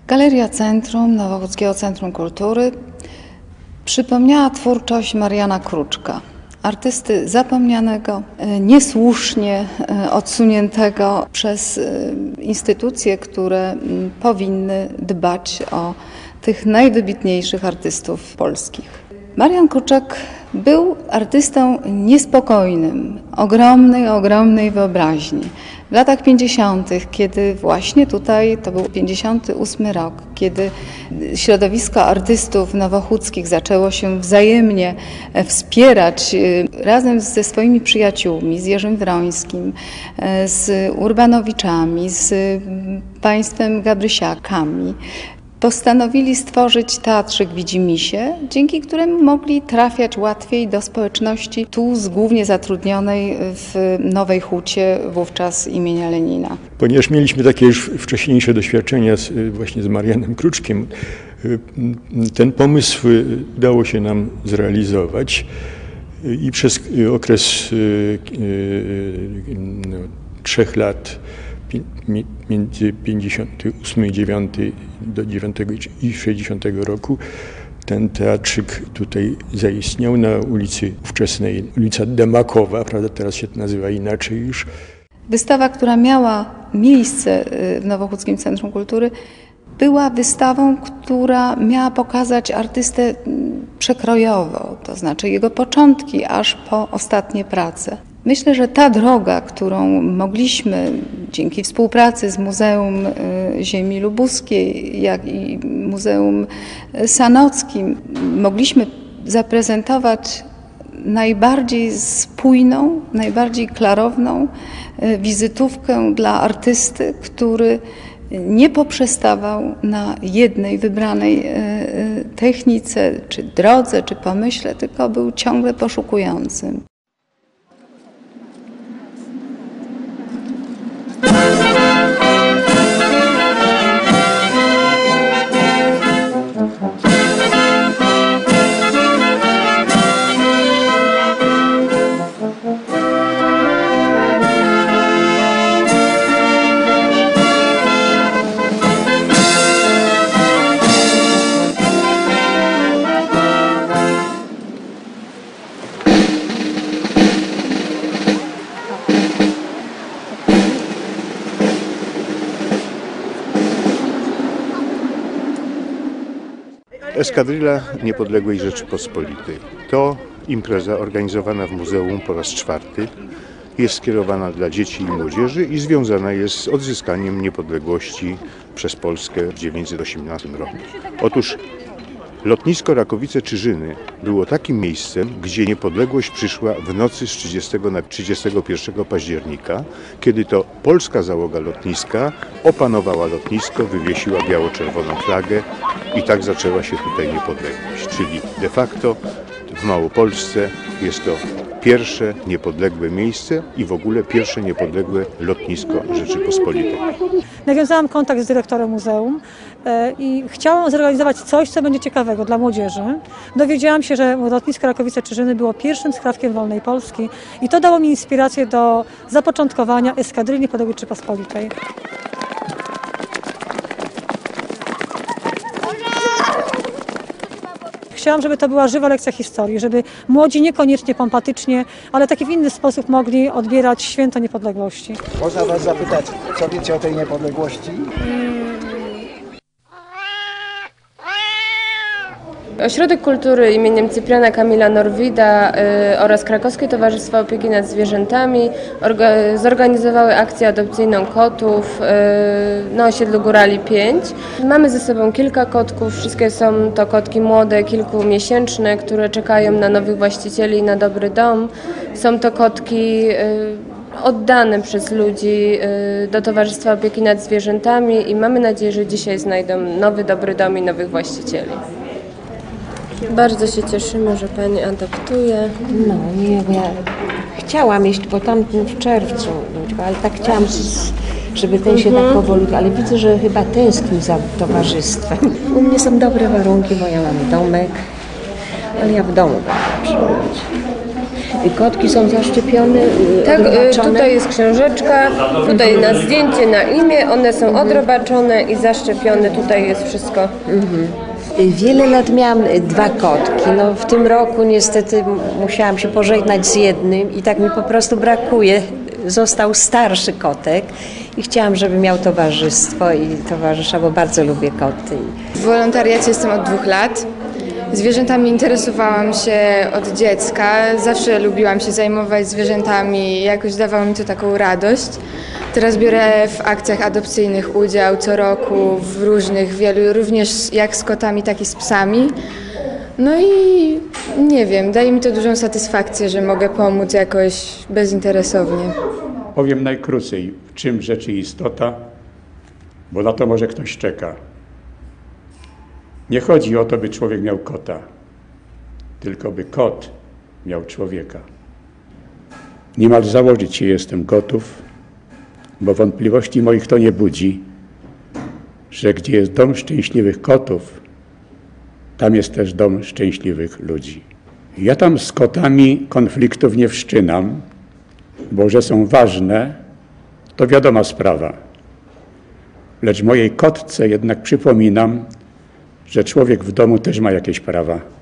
Galeria Centrum, Nowochódzkiego Centrum Kultury przypomniała twórczość Mariana Kruczka, artysty zapomnianego, niesłusznie odsuniętego przez instytucje, które powinny dbać o tych najwybitniejszych artystów polskich. Marian Kruczek był artystą niespokojnym, ogromnej wyobraźni. W latach 50., kiedy właśnie tutaj, to był 58 rok, kiedy środowisko artystów nowochódzkich zaczęło się wzajemnie wspierać razem ze swoimi przyjaciółmi, z Jerzym Wrońskim, z Urbanowiczami, z państwem Gabrysiakami, postanowili stworzyć teatrzyk Widzimisię, dzięki któremu mogli trafiać łatwiej do społeczności tu głównie zatrudnionej w Nowej Hucie, wówczas imienia Lenina. Ponieważ mieliśmy takie już wcześniejsze doświadczenia właśnie z Marianem Kruczkiem, ten pomysł udało się nam zrealizować i przez okres 3 lat, między 58 i 9 do 9 i 60 roku ten teatrzyk tutaj zaistniał na ulicy ówczesnej, ulica Demakowa, prawda, teraz się to nazywa inaczej już. Wystawa, która miała miejsce w Nowochódzkim Centrum Kultury, była wystawą, która miała pokazać artystę przekrojowo, to znaczy jego początki aż po ostatnie prace. Myślę, że ta droga, którą mogliśmy dzięki współpracy z Muzeum Ziemi Lubuskiej, jak i Muzeum Sanockim, mogliśmy zaprezentować najbardziej spójną, najbardziej klarowną wizytówkę dla artysty, który nie poprzestawał na jednej wybranej technice, czy drodze, czy pomyśle, tylko był ciągle poszukującym. Eskadryla Niepodległej Rzeczypospolitej to impreza organizowana w muzeum po raz 4. Jest skierowana dla dzieci i młodzieży i związana jest z odzyskaniem niepodległości przez Polskę w 1918 roku. Otóż lotnisko Rakowice-Czyżyny było takim miejscem, gdzie niepodległość przyszła w nocy z 30 na 31 października, kiedy to polska załoga lotniska opanowała lotnisko, wywiesiła biało-czerwoną flagę i tak zaczęła się tutaj niepodległość. Czyli de facto w Małopolsce jest to pierwsze niepodległe miejsce i w ogóle pierwsze niepodległe lotnisko Rzeczypospolitej. Nawiązałam kontakt z dyrektorem muzeum i chciałam zorganizować coś, co będzie ciekawego dla młodzieży. Dowiedziałam się, że lotnisko Rakowice-Czyżyny było pierwszym skrawkiem wolnej Polski i to dało mi inspirację do zapoczątkowania Eskadryli Niepodległej Rzeczypospolitej. Chciałam, żeby to była żywa lekcja historii, żeby młodzi niekoniecznie pompatycznie, ale taki w inny sposób mogli odbierać święto niepodległości. Można was zapytać, co wiecie o tej niepodległości? Ośrodek Kultury imieniem Cypriana Kamila Norwida oraz Krakowskie Towarzystwo Opieki nad Zwierzętami zorganizowały akcję adopcyjną kotów na osiedlu Górali 5. Mamy ze sobą kilka kotków, wszystkie są to kotki młode, kilkumiesięczne, które czekają na nowych właścicieli i na dobry dom. Są to kotki oddane przez ludzi do Towarzystwa Opieki nad Zwierzętami i mamy nadzieję, że dzisiaj znajdą nowy, dobry dom i nowych właścicieli. Bardzo się cieszymy, że Pani adoptuje. No nie, bo ja chciałam iść, bo tam w czerwcu, ale tak chciałam, żeby ten się tak powolutku, ale widzę, że chyba tęskni za towarzystwem. U mnie są dobre warunki, bo ja mam domek, ale ja w domu będę przyjechać. Kotki są zaszczepione? Tak, odrobaczone? tutaj jest książeczka, tutaj na zdjęcie, na imię, one są odrobaczone i zaszczepione, tutaj jest wszystko. Wiele lat miałam 2 kotki. No, w tym roku niestety musiałam się pożegnać z jednym i tak mi po prostu brakuje. Został starszy kotek i chciałam, żeby miał towarzystwo i towarzysza, bo bardzo lubię koty. W wolontariacie jestem od 2 lat. Zwierzętami interesowałam się od dziecka. Zawsze lubiłam się zajmować zwierzętami. Jakoś dawało mi to taką radość. Teraz biorę w akcjach adopcyjnych udział co roku w różnych, wielu, również jak z kotami, tak i z psami. No i nie wiem, daje mi to dużą satysfakcję, że mogę pomóc jakoś bezinteresownie. Powiem najkrócej, w czym rzeczy istota, bo na to może ktoś czeka. Nie chodzi o to, by człowiek miał kota, tylko by kot miał człowieka. Niemal założyć się jestem gotów, bo wątpliwości moich to nie budzi, że gdzie jest dom szczęśliwych kotów, tam jest też dom szczęśliwych ludzi. Ja tam z kotami konfliktów nie wszczynam, bo że są ważne, to wiadoma sprawa. Lecz mojej kotce jednak przypominam, że człowiek w domu też ma jakieś prawa.